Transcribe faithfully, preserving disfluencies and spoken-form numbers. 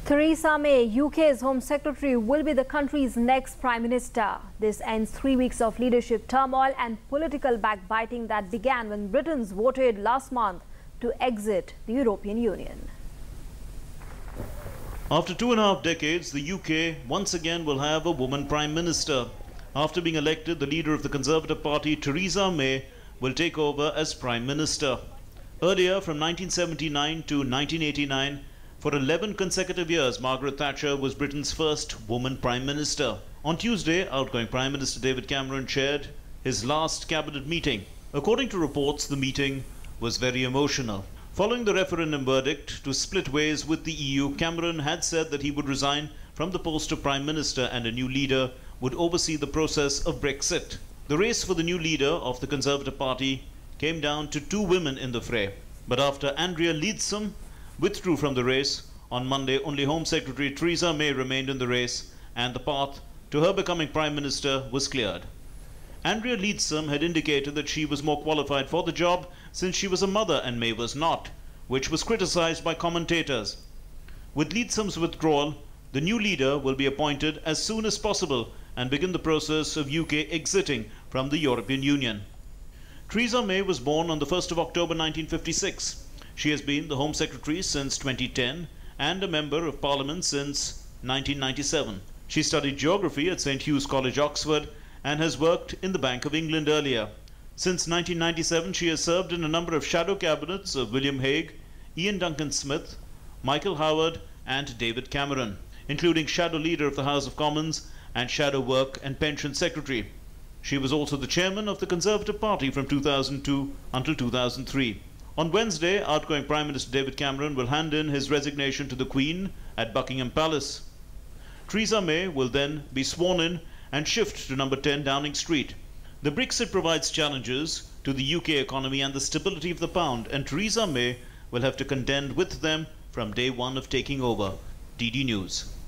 Theresa May, U K's Home Secretary, will be the country's next Prime Minister. This ends three weeks of leadership turmoil and political backbiting that began when Britons voted last month to exit the European Union. After two and a half decades, the U K once again will have a woman Prime Minister. After being elected, the leader of the Conservative Party, Theresa May, will take over as Prime Minister. Earlier, from nineteen seventy-nine to nineteen eighty-nine, for eleven consecutive years, Margaret Thatcher was Britain's first woman Prime Minister. On Tuesday, outgoing Prime Minister David Cameron chaired his last cabinet meeting. According to reports, the meeting was very emotional. Following the referendum verdict to split ways with the E U, Cameron had said that he would resign from the post of Prime Minister and a new leader would oversee the process of Brexit. The race for the new leader of the Conservative Party came down to two women in the fray. But after Andrea Leadsom withdrew from the race on Monday, only Home Secretary Theresa May remained in the race, and the path to her becoming Prime Minister was cleared. Andrea Leadsom had indicated that she was more qualified for the job since she was a mother and May was not, which was criticized by commentators. With Leadsom's withdrawal, the new leader will be appointed as soon as possible and begin the process of U K exiting from the European Union. Theresa May was born on the first of October nineteen fifty-six. She has been the Home Secretary since twenty ten and a Member of Parliament since nineteen ninety-seven. She studied geography at Saint Hugh's College, Oxford, and has worked in the Bank of England earlier. Since nineteen ninety-seven, she has served in a number of shadow cabinets of William Hague, Ian Duncan Smith, Michael Howard, and David Cameron, including Shadow Leader of the House of Commons and Shadow Work and Pension Secretary. She was also the Chairman of the Conservative Party from two thousand two until two thousand three. On Wednesday, outgoing Prime Minister David Cameron will hand in his resignation to the Queen at Buckingham Palace. Theresa May will then be sworn in and shift to number ten Downing Street. The Brexit provides challenges to the U K economy and the stability of the pound, and Theresa May will have to contend with them from day one of taking over. D D News.